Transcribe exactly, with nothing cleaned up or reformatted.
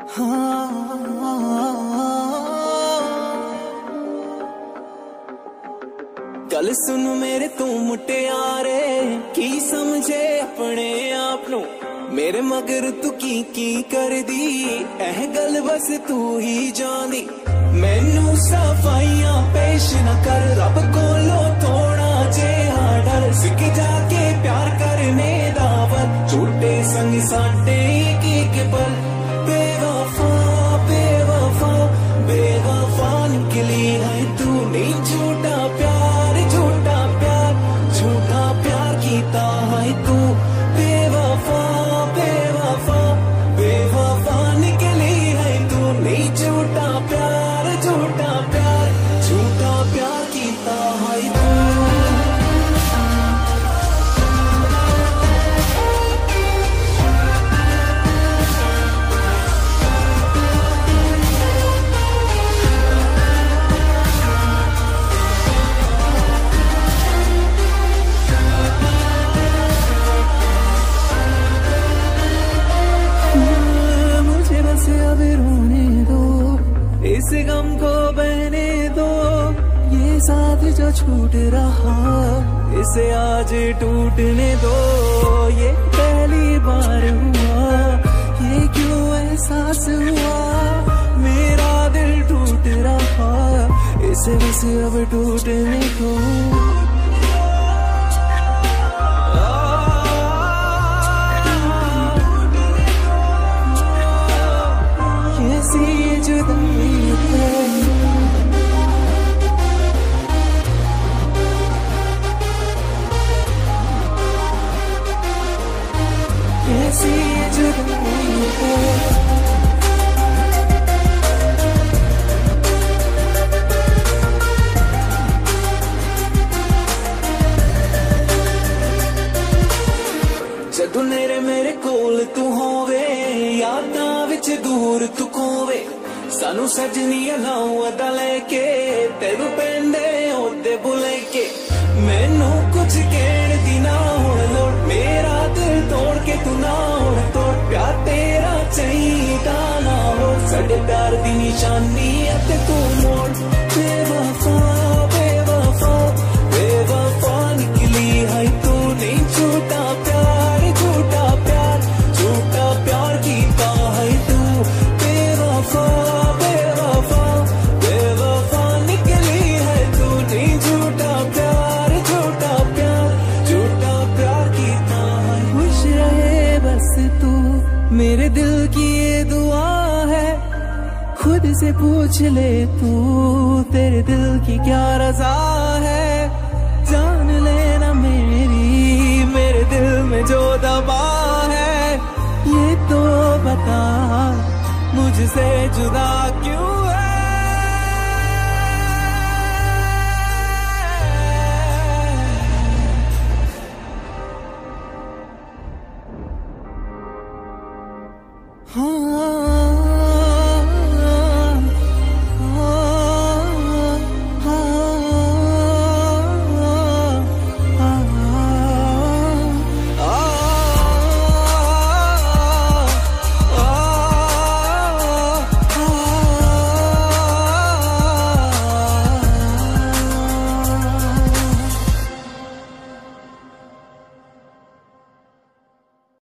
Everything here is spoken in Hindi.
गल सुन मेरे तू मुटियारे, की समझे अपने आप नू, मेरे मगर तू की की कर दी, एह गल बस तू ही जानी। मैनू सफाइयां पेश न कर, रब कोलो थोड़ा जेहा डर, सिख जाके प्यार करने दा वर, झूठे संग साडे की के पल। बेवफा बेवफा बेवफा निकली है तू, नहीं झूठा प्यार झूठा प्यार झूठा प्यार कीता है तू। बेवफा बेवफा बेवफा निकली है तू, नहीं झूठा प्यार झूठा प्यार झूठा प्यार कीता है तू। अब रोने दो, इस गम को बहने दो, ये साथ जो छूट रहा इसे आज टूटने दो। ये पहली बार हुआ, ये क्यों एहसास हुआ, मेरा दिल टूट रहा, इसे बस अब टूटने दो। कैसी जुदाई है, कैसी जुदाई है। जदों नेरे मेरे कोल तू होवे, यादां विच दूर तू खोवे, सानू सजनी अलाऊ अदा लेके, तेनू पेंदे ओदे बुले के, मैनू कुछ कहण दी ना हुण लोड़, मेरा दिल तोड़ के तू ना हुण तोड़, प्यार तेरा चाहिदा ना हो, साडे प्यार दी निशानी अते तू मोड़। बेवफा बेवफा बेवफा निकली है तू, नहीं झूठा प्यार झूठा प्यार झूठा प्यार कीता है तू। बेवफा बेवफा बेवफा निकली है तू, नहीं झूठा प्यार झूठा प्यार झूठा प्यार कीता है। खुश रहे बस तू, मेरे दिल की ये दुआ है, खुद से पूछ ले तू, तेरे दिल की क्या रजा है। जान लेना मेरी, मेरे दिल में जो दबा है, ये तो बता मुझसे जुदा क्यों है। हाँ